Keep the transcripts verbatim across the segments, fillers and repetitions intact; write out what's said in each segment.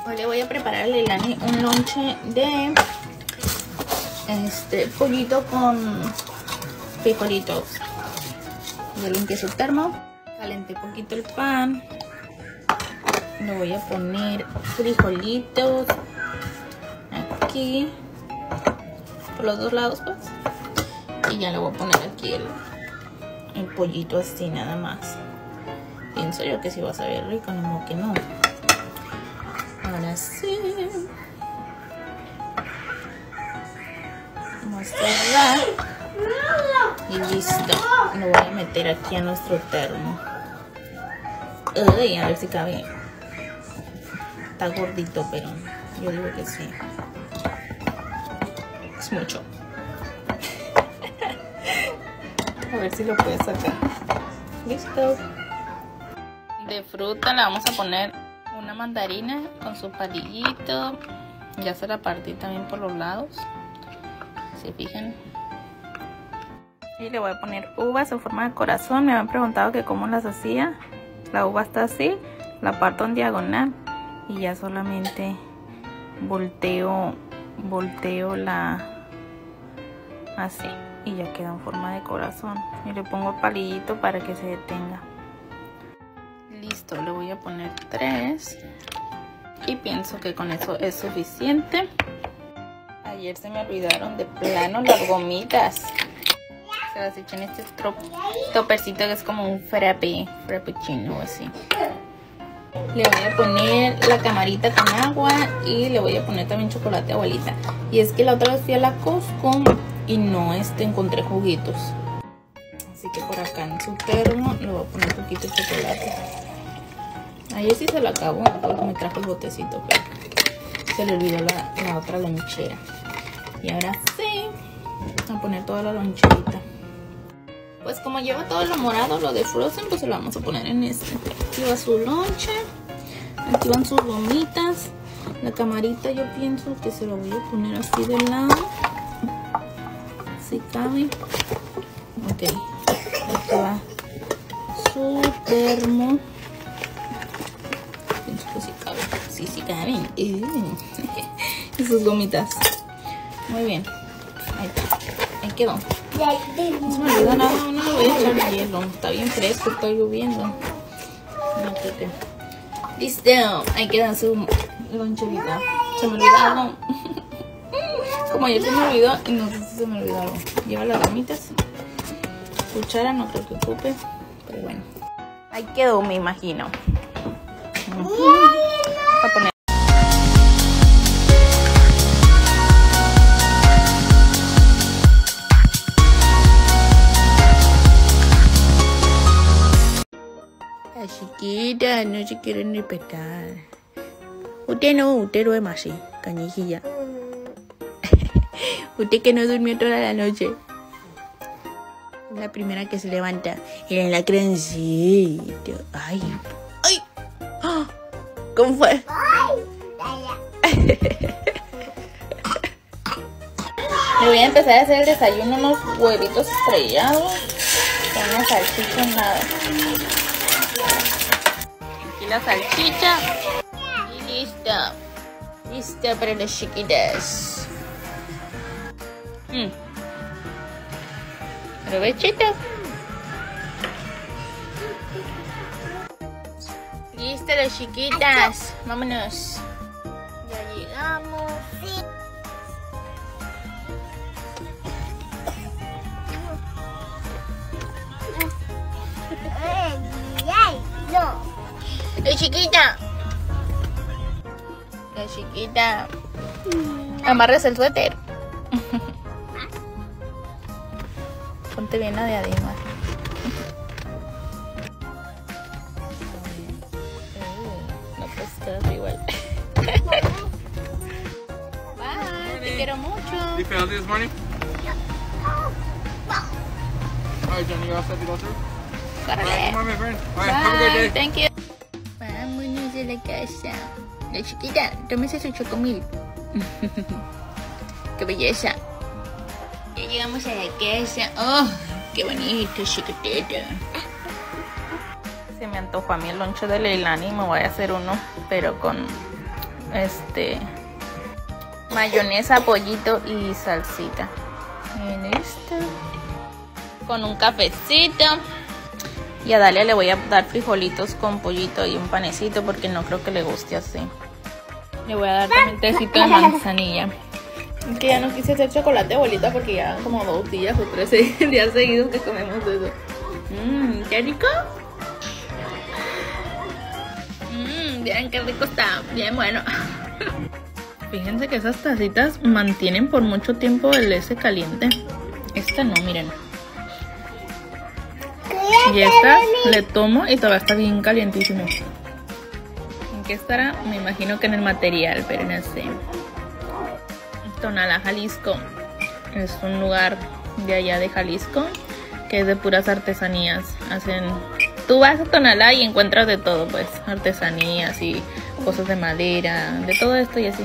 Hoy le voy a preparar a Leilani un lonche de este pollito con frijolitos. Ya limpié su termo, calenté poquito el pan, le voy a poner frijolitos aquí por los dos lados, pues, y ya le voy a poner aquí el, el pollito así nada más. Pienso yo que sí va a saber rico, no que no. Ahora sí, vamos a cerrar y listo. Lo voy a meter aquí a nuestro termo. Uy, a ver si cabe. Está gordito, pero yo digo que sí. Es mucho. A ver si lo puedes sacar. Listo. De fruta le vamos a poner una mandarina con su palillito. Ya se la partí también por los lados, si se fijan. Y le voy a poner uvas en forma de corazón. Me habían preguntado que cómo las hacía. La uva está así, la parto en diagonal y ya solamente volteo, volteo la así y ya queda en forma de corazón. Y le pongo el palillito para que se detenga. Listo, le voy a poner tres y pienso que con eso es suficiente. Ayer se me olvidaron de plano las gomitas. Se las eché en este topercito que es como un frappe, frappuccino así. Le voy a poner la camarita con agua y le voy a poner también chocolate abuelita. Y es que la otra vez fui a la Costco y no este, encontré juguitos. Así que por acá en su termo le voy a poner un poquito de chocolate. Ayer sí se la acabó, porque me trajo el botecito, pero se le olvidó la, la otra lonchera. Y ahora sí, voy a poner toda la loncherita. Pues como lleva todo lo morado, lo de Frozen, pues se lo vamos a poner en este. Aquí va su lonche, aquí van sus gomitas. La camarita yo pienso que se la voy a poner así de lado, si cabe. Ok, aquí va su termo. Pienso que sí cabe, sí, sí caben. Y sus gomitas. Muy bien, ahí está, ahí quedó. No se me olvida nada, no le voy a echar hielo. Está bien fresco, está lloviendo. Listo, ahí queda su loncherita. Se me olvidó algo. Como ayer se me olvidó, y no sé si se me olvidó algo. Lleva las gomitas. Cuchara no creo que ocupe, pero bueno. Ahí quedó, me imagino. Voy a poner. Chiquita, no se quieren respetar. Usted no, usted duerme así, cañijilla. Usted que no durmió toda la noche. La primera que se levanta. Era en la crencita. Ay, ay. ¡Oh! ¿Cómo fue? Le voy a empezar a hacer el desayuno, unos huevitos estrellados con una salchicha en nada. Aquí la salchicha y lista, lista para las chiquitas. Mm. Provechito. Lista las chiquitas, vámonos. Ya llegamos. La chiquita. La chiquita. Amarres el suéter. Ponte bien la de Adima. No puedes estar igual. Bye, te quiero mucho. You feel healthy this morning? Alright, Johnny, you all set to go through? Córrele. Come on, my friend. Alright, Bye, have a good day. thank you. Vámonos de la casa. La chiquita, tómese su chocomil. Qué belleza. Ya llegamos a la casa. Oh, qué bonito, chiquitita. Se me antojó a mí el lonche de Leilani y me voy a hacer uno, pero con este mayonesa, pollito y salsita. Y listo. Con un cafecito. Y a Dalia le voy a dar frijolitos con pollito y un panecito porque no creo que le guste así. Le voy a dar también tecito de manzanilla. Que ya no quise hacer chocolate bolita porque ya como dos días o tres días seguidos que comemos eso. Mmm, qué rico. Mmm, miren qué rico está. Bien bueno. Fíjense que esas tacitas mantienen por mucho tiempo el ese caliente. Esta no, miren. Y esta le tomo y todavía está bien calientísimo. ¿En qué estará? Me imagino que en el material, pero no sé. Tonalá, Jalisco. Es un lugar de allá de Jalisco que es de puras artesanías. Hacen... Tú vas a Tonalá y encuentras de todo, pues. Artesanías y cosas de madera, de todo esto y así.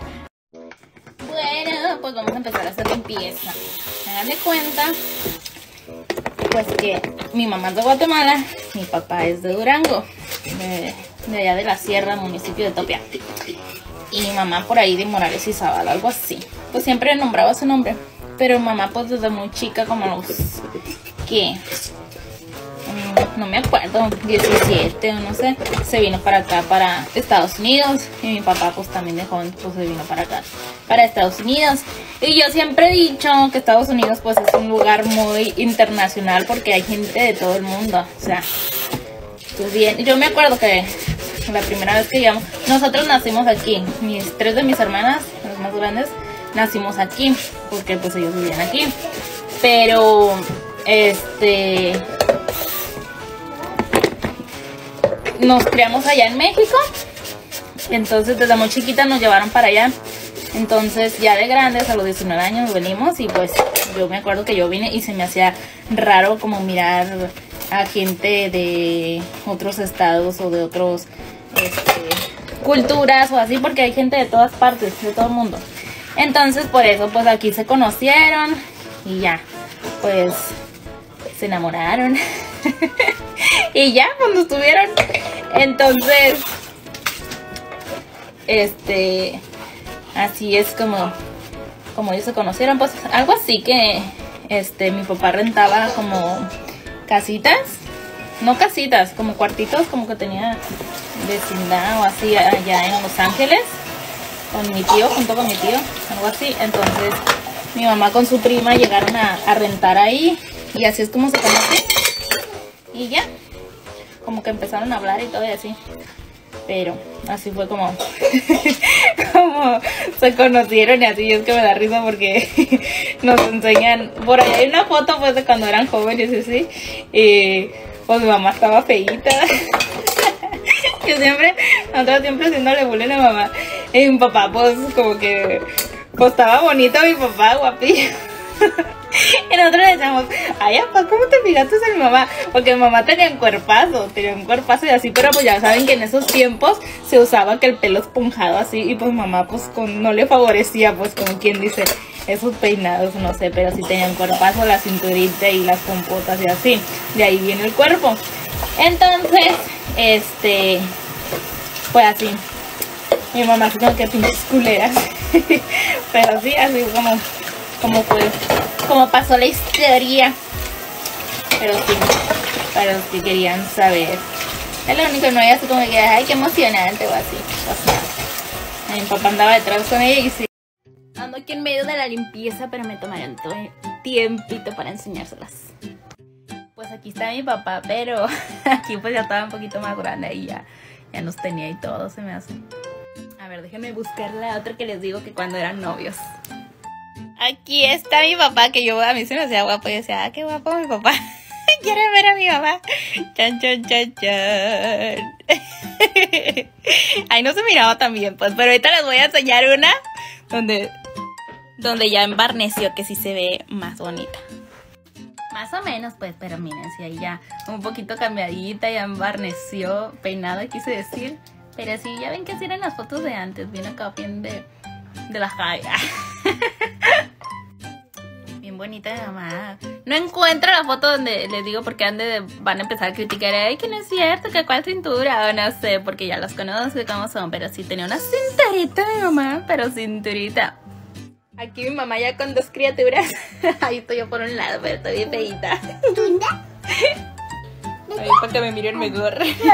Bueno, pues vamos a empezar a hacer limpieza. Hagan de cuenta pues que mi mamá es de Guatemala, mi papá es de Durango, de, de allá de la sierra, municipio de Topia, y mi mamá por ahí de Morales y Zavala, algo así. Pues siempre nombraba su nombre, pero mamá pues desde muy chica, como los que no me acuerdo, diecisiete o no sé, se vino para acá, para Estados Unidos, y mi papá pues también de joven pues se vino para acá, para Estados Unidos. Y yo siempre he dicho que Estados Unidos pues es un lugar muy internacional porque hay gente de todo el mundo, o sea, pues bien, yo me acuerdo que la primera vez que llegamos, nosotros nacimos aquí, mis tres de mis hermanas, las más grandes, nacimos aquí, porque pues ellos vivían aquí, pero este... nos criamos allá en México, entonces desde muy chiquita nos llevaron para allá. Entonces ya de grandes, a los diecinueve años venimos y pues yo me acuerdo que yo vine y se me hacía raro como mirar a gente de otros estados o de otros este, culturas o así, porque hay gente de todas partes, de todo el mundo. Entonces por eso pues aquí se conocieron y ya, pues se enamoraron. Y ya, cuando estuvieron, entonces, este, así es como, como ellos se conocieron, pues algo así que, este, mi papá rentaba como casitas, no casitas, como cuartitos, como que tenía vecindad o así allá en Los Ángeles, con mi tío, junto con mi tío, algo así. Entonces, mi mamá con su prima llegaron a, a rentar ahí y así es como se conocen. Y ya, como que empezaron a hablar y todo y así. Pero así fue como, como se conocieron y así. Y es que me da risa porque nos enseñan, por ahí hay una foto pues de cuando eran jóvenes y así. Y pues mi mamá estaba feíta. Yo siempre, nosotros siempre haciéndole bullying a mamá. Y mi papá pues como que, pues estaba bonito mi papá, guapillo. Y nosotros le decíamos, ay, papá, ¿cómo te fijaste en mi mamá? Porque mi mamá tenía un cuerpazo, tenía un cuerpazo y así, pero pues ya saben que en esos tiempos se usaba que el pelo esponjado así, y pues mamá pues con, no le favorecía, pues como quien dice, esos peinados, no sé, pero sí tenía un cuerpazo, la cinturita y las pompotas y así, de ahí viene el cuerpo. Entonces, este, pues así, mi mamá así como que pinches culeras, pero sí, así como... como fue, como pasó la historia. Pero sí, para los que querían saber. Es lo único, no hay así como que, ay, qué emocionante o así. O sea, mi papá andaba detrás con ella y sí. Ando aquí en medio de la limpieza, pero me tomarán todo el tiempito para enseñárselas. Pues aquí está mi papá, pero aquí pues ya estaba un poquito más grande y ya, ya nos tenía y todo, se me hace. A ver, déjenme buscar la otra que les digo que cuando eran novios. Aquí está mi papá, que yo a mí se me hacía guapo. Y decía, ah, qué guapo mi papá. ¿Quieren ver a mi mamá? Chan, chan, chan, chan. Ahí no se miraba tan bien, pues. Pero ahorita les voy a enseñar una donde, donde ya embarneció, que sí se ve más bonita. Más o menos, pues, pero miren, si ahí ya un poquito cambiadita, ya embarneció, peinada, quise decir. Pero sí, ya ven que así eran las fotos de antes, bien acá, bien de, de la calle. Bien Bien bonita de mamá. No encuentro la foto donde les digo porque han de, van a empezar a criticar. Ay, que no es cierto, que cuál cintura. O no sé, porque ya los conozco cómo son. Pero sí tenía una cinturita de mamá, pero cinturita. Aquí mi mamá ya con dos criaturas. Ahí estoy yo por un lado, pero estoy bien feíta. Ahí para que me miren mejor.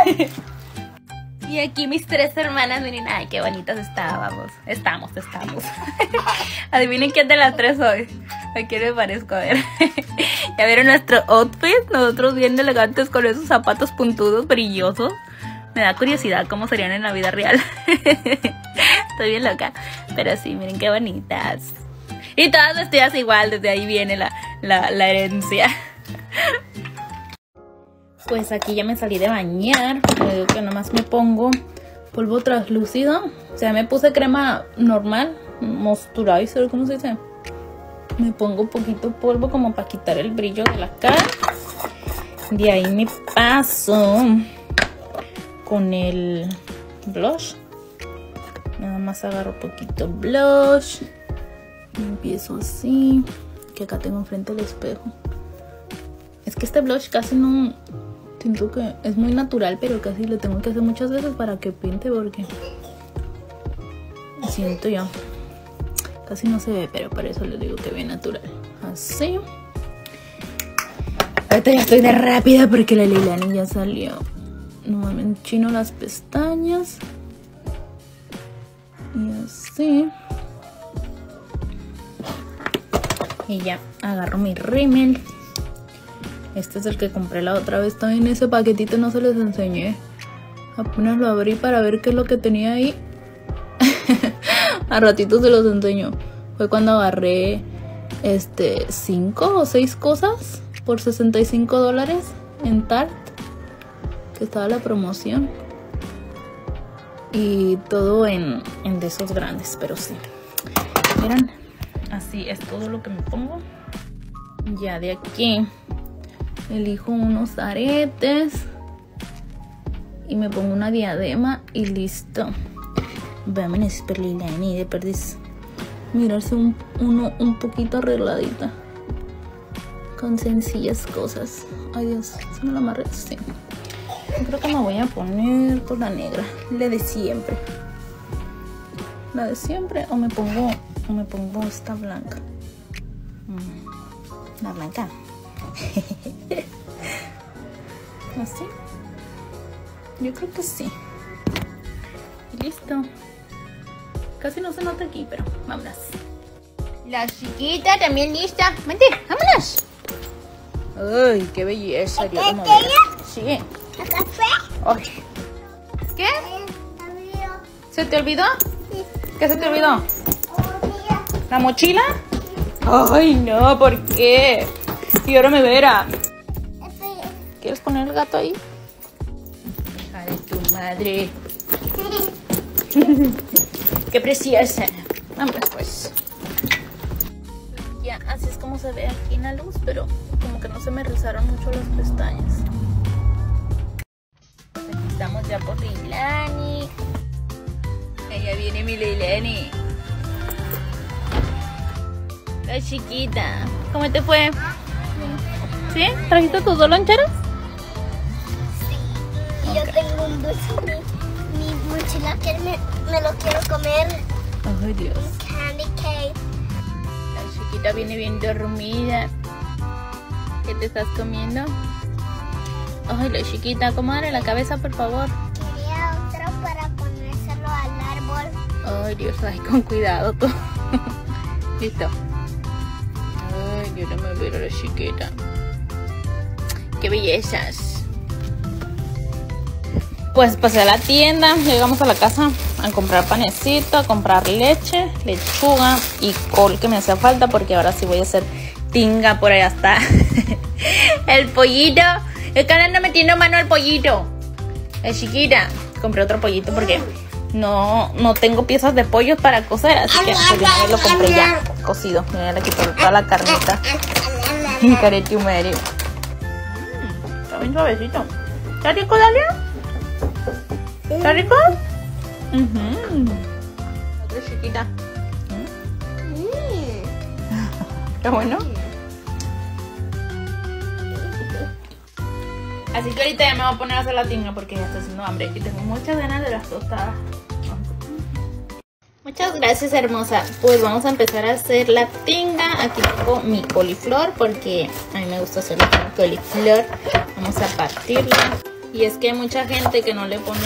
Y aquí mis tres hermanas, miren, ay, qué bonitas estábamos. Estamos, estamos. Adivinen quién de las tres soy. ¿A quién me parezco? A ver. ¿Ya vieron nuestro outfit? Nosotros bien elegantes con esos zapatos puntudos, brillosos. Me da curiosidad cómo serían en la vida real. Estoy bien loca. Pero sí, miren qué bonitas. Y todas vestidas igual, desde ahí viene la, la, la herencia. Pues aquí ya me salí de bañar. Le digo que nomás me pongo polvo translúcido. O sea, me puse crema normal, moisturizer, ¿cómo se dice? Me pongo un poquito polvo como para quitar el brillo de la cara. De ahí me paso con el blush. Nada más agarro poquito blush. Empiezo así. Que acá tengo enfrente el espejo. Es que este blush casi no... Siento que es muy natural, pero casi lo tengo que hacer muchas veces para que pinte porque... Siento yo. Casi no se ve, pero para eso le digo que ve natural. Así. Ahorita ya estoy de rápida porque la Leilani ya salió. No me enchino las pestañas. Y así. Y ya agarro mi rímel. Este es el que compré la otra vez. También ese paquetito no se les enseñé. Apenas lo abrí para ver qué es lo que tenía ahí. A ratito se los enseño. Fue cuando agarré este cinco o seis cosas por sesenta y cinco dólares en Tarte, que estaba la promoción. Y todo en, en de esos grandes, pero sí. Miren, así es todo lo que me pongo. Ya de aquí elijo unos aretes y me pongo una diadema y listo. Vámonos per Leilani de perdiz. Mirarse un, uno un poquito arregladita con sencillas cosas. Ay Dios, ¿se me la amarré? Sí. Creo que me voy a poner con la negra, la de siempre. La de siempre o me pongo o me pongo esta blanca. Mm, la blanca. ¿Así? Yo creo que sí. Y listo. Casi no se nota aquí, pero vámonos. La chiquita también lista. Vente, vámonos. Ay, qué belleza. Yo como veo. Sí. ¿Café? Ay. ¿Qué? ¿Se te olvidó? Sí. ¿Qué se te olvidó? ¿La mochila? Ay, no, ¿por qué? Y ahora me verá. ¿Quieres poner el gato ahí? Hija de tu madre. ¡Qué preciosa! Vámonos pues. Ya, así es como se ve aquí en la luz, pero como que no se me rizaron mucho las pestañas. Aquí estamos ya por Leilani. Allá viene mi Leilani. La chiquita. ¿Cómo te fue? ¿Sí? ¿Trajiste tus dos loncheras? Sí. Y yo tengo un dulce. Mi, mi mochila que me, me lo quiero comer. Ay, Dios. Un candy cake. La chiquita viene bien dormida. ¿Qué te estás comiendo? Ay, la chiquita, acomódale la cabeza, por favor. Quería otro para ponérselo al árbol. Ay, Dios, ay, con cuidado tú. Listo. Ay, yo no me veo a la chiquita. ¡Qué bellezas! Pues pasé a la tienda, llegamos a la casa a comprar panecito, a comprar leche, lechuga y col que me hacía falta porque ahora sí voy a hacer tinga. Por allá está el pollito. Es que ahora no metiendo mano al pollito. Es chiquita. Compré otro pollito porque no, no tengo piezas de pollo para cocer, así que pues, ya lo compré ya cocido. Mira, le quito toda la carnita. Y carete madre. Mm, está bien suavecito. ¿Está rico, Dalia? ¿Está rico? Uh-huh. Otra chiquita. ¿Está bueno? Así que ahorita ya me voy a poner a hacer la tinga porque ya estoy haciendo hambre y tengo muchas ganas de las tostadas. Muchas gracias, hermosa. Pues vamos a empezar a hacer la tinga. Aquí tengo mi coliflor porque a mí me gusta hacerlo con coliflor. Vamos a partirla. Y es que hay mucha gente que no le pone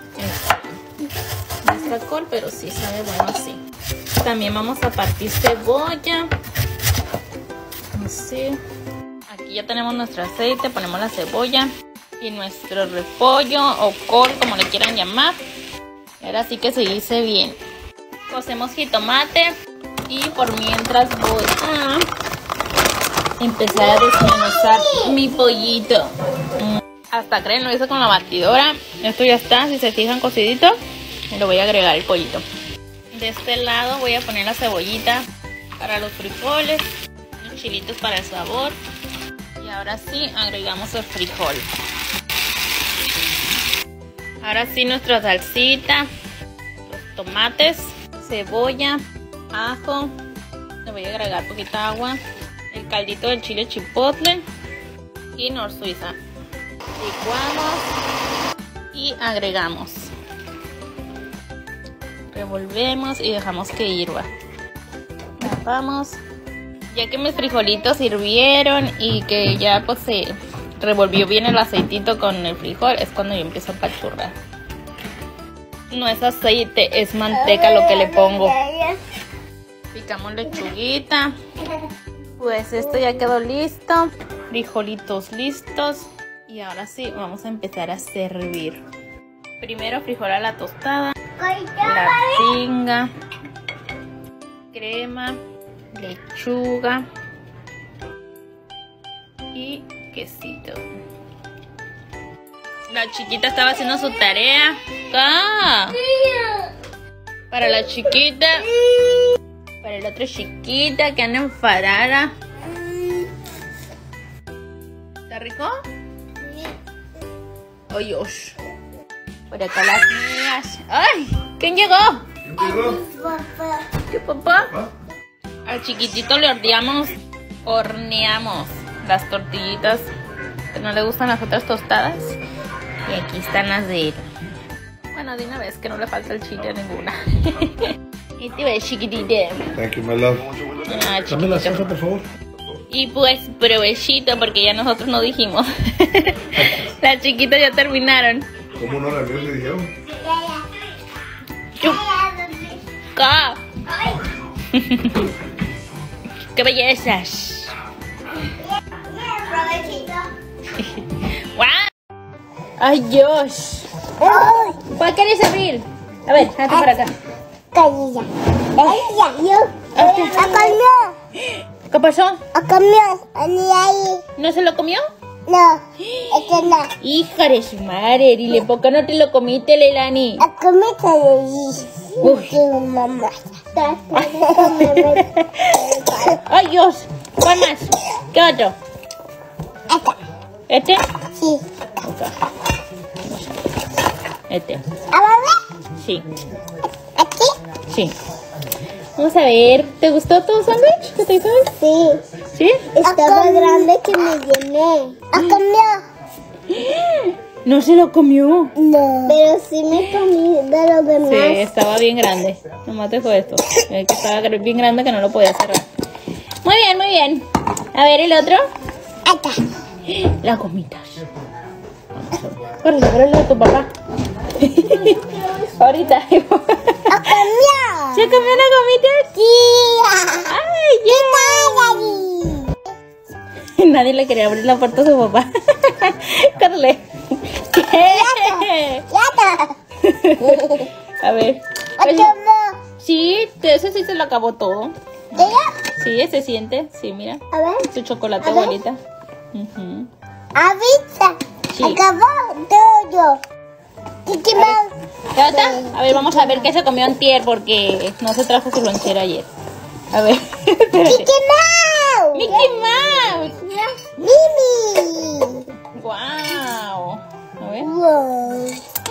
esta col, pero sí sabe bueno así. También vamos a partir cebolla. Así. Aquí ya tenemos nuestro aceite, ponemos la cebolla y nuestro repollo o col, como le quieran llamar. Y ahora sí que se dice bien. Cocemos jitomate y por mientras voy a empezar a desmenuzar mi pollito. Hasta creen, lo hice con la batidora. Esto ya está, si se fijan, cocidito. Y lo voy a agregar el pollito. De este lado voy a poner la cebollita para los frijoles, los chilitos para el sabor. Y ahora sí agregamos el frijol. Ahora sí nuestra salsita, los tomates, cebolla, ajo. Le voy a agregar poquita agua, el caldito del chile chipotle y nor suiza. Licuamos y agregamos. Revolvemos y dejamos que hirva. Tapamos. Ya que mis frijolitos hirvieron y que ya pues se revolvió bien el aceitito con el frijol, es cuando yo empiezo a apachurrar. No es aceite, es manteca lo que le pongo. Picamos lechuguita. Pues esto ya quedó listo. Frijolitos listos. Y ahora sí, vamos a empezar a servir. Primero frijol a la tostada, la tinga, crema, lechuga y quesito. La chiquita estaba haciendo su tarea. ¡Ah! Para la chiquita. Para el otro chiquita que anda enfadada. ¿Está rico? ¡Ay, Dios! Por acá las mías. ¡Ay! ¿Quién llegó? ¿Quién llegó? Papá. ¿Qué papá? ¿Ah? Al chiquitito le horneamos, horneamos las tortillitas que no le gustan las otras tostadas. Y aquí están las de él. Bueno, de una vez que no le falta el chile a ninguna. Y te ves chiquitita. Thank you, my love. Ah, Dame la chiquitito. salsa, por favor. Y pues provechito porque ya nosotros no dijimos. Las chiquitas ya terminaron. ¿Cómo no? La mía le dijeron. Chup. ¡Ca! ¡Qué bellezas! ¡Guau! ¡Ay, Dios! ¿Cuál quieres abrir? A ver, hazte para acá. Calla. Ella, yo. A comió. ¿Qué pasó? A comió. Ani ahí. ¿No se lo comió? No. Este no. Hija de su madre, dile, ¿por qué no te lo comiste, Leilani? A comer ahí. Uy. Mamá. ¡Ay, Dios! ¿Cuál más? ¿Qué otro? Esta. ¿Este? Sí. Este. ¿A ver? Sí. ¿Aquí? Sí. Vamos a ver. ¿Te gustó tu sándwich? ¿Qué te hizo? Sí. ¿Sí? Estaba grande que me llené. ¿A comió? No se lo comió. No. Pero sí me comí de los demás. Sí, estaba bien grande. Nomás dejó esto. El que estaba bien grande que no lo podía cerrar. Muy bien, muy bien. A ver el otro. Acá. Las gomitas. Vamos a ver. Córrele, córrele a tu papá. Ahorita. ¿A comió? ¿Se comió las gomitas? Sí. ¡Ay, yeah! Nadie le quería abrir la puerta a su papá. Córrele. ¡Yata! A ver. ¿A comió? Sí, ese sí se lo acabó todo. ¿Ella? Sí, se siente. Sí, mira. A ver. Su chocolate, A ver. abuelita. Uh-huh. Avisa. Sí. Acabó todo. Chiqui Mouse. ¿Ya está? A ver, vamos a ver qué se comió antier porque no se trajo su lonchera ayer. A ver. Chiqui Mouse. Mickey Mouse. Mimi. Wow. A ver. Wow.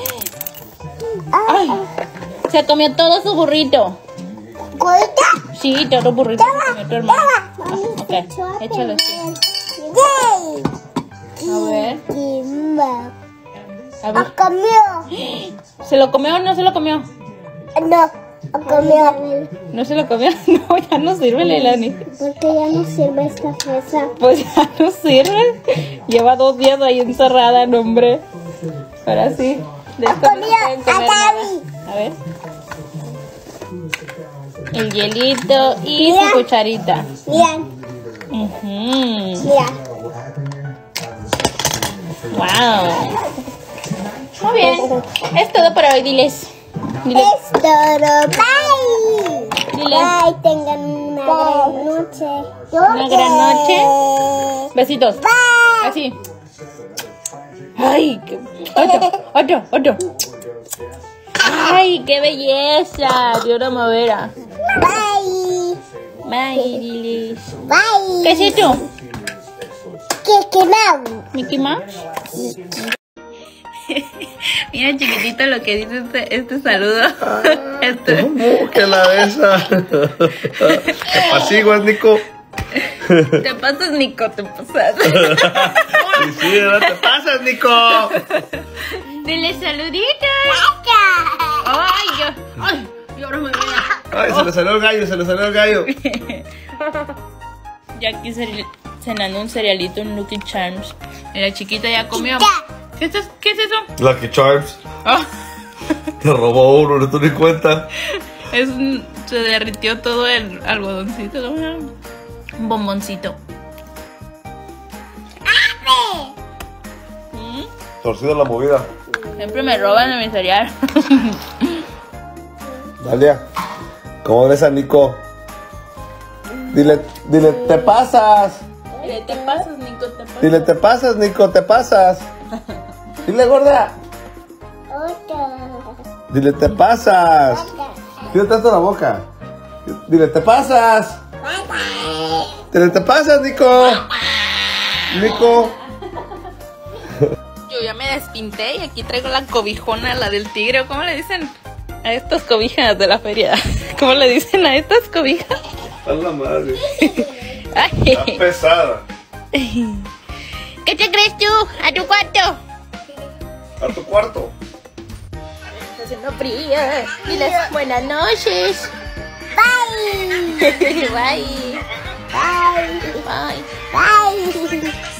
Ay, se comió todo su burrito. ¿Cuenta? Sí, todo burrito se comió tu hermano. Ah, ok, échalo así. Yay. ver. A ver. Comió. ¿Se lo comió o no se lo comió? No, comió. ¿No se lo comió? No, ya no sirve, Leilani. Porque ya no sirve esta fresa. Pues ya no sirve. Lleva dos días ahí encerrada, no, hombre. Ahora sí. De esto no se pueden comer nada. A ver. El hielito y Mira. su cucharita. Mira, Ujú. mira. Wow. Muy bien. Es todo por hoy, diles. Diles. Es todo. Bye. Dile. Bye, tengan una gran noche. Una gran noche. Besitos. Bye. Así. Ay, qué... Otro, otro, otro. Ay, qué belleza. De una madera. Bye. Bye, diles. Bye. ¿Qué es esto? ¿Qué quemado? ¿Mickey Mouse? Mira, chiquitito, lo que dice este, este saludo. Este. ¿Cómo que la besa? Te pasiguas, Nico. Te pasas, Nico, te pasas. Sí, sí, ¿verdad? Te pasas, Nico. Dile saluditos. Ay, yo, ay, yo ahora me voy a... Ay, se le salió el gallo, se le salió el gallo. Ya aquí cere- cenando un cerealito, un Lucky Charms. Y la chiquita ya comió. ¿Qué es, ¿Qué es eso? Lucky Charms. Oh, Te robó uno, no te di cuenta. es un- se derritió todo el algodoncito. ¿No? Un bomboncito. ¿Mm? Torcido la movida. Siempre me roban mi cereal. Dalia, ¿cómo ves a Nico? Dile, dile, te pasas. Dile, te pasas, Nico, te pasas. Dile, te pasas, Nico, te pasas. Dile, gorda. Otro. Dile, te pasas. Dile tanto la boca. Dile, te pasas. Dile, te pasas, Nico. Nico. Yo ya me despinté y aquí traigo la cobijona, la del tigre. ¿Cómo le dicen a estas cobijas de la feria? ¿Cómo le dicen a estas cobijas? A la madre. Ay. Está pesada. ¿Qué te crees tú? ¿A tu cuarto? A tu cuarto. Está haciendo frío. Diles buenas noches. Bye. Bye. Bye. Bye. Bye.